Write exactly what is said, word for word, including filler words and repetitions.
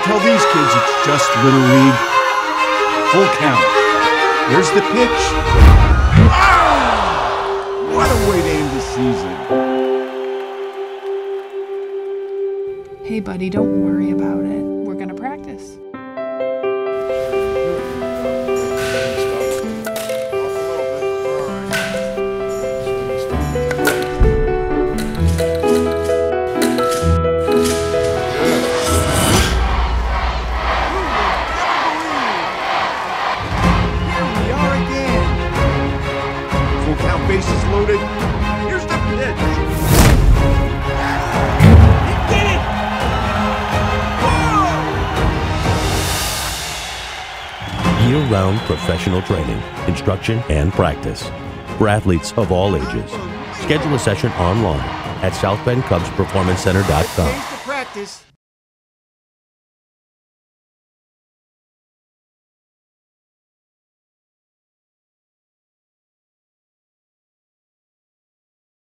tell these kids it's just Little League. Full count. There's the pitch. Ah! What a way to end the season. Hey, buddy, don't worry about it. We're gonna practice. Bases loaded. Here's the pitch. You get it! Whoa! Year-round professional training, instruction, and practice for athletes of all ages. Schedule a session online at south bend cubs performance center dot com. Practice.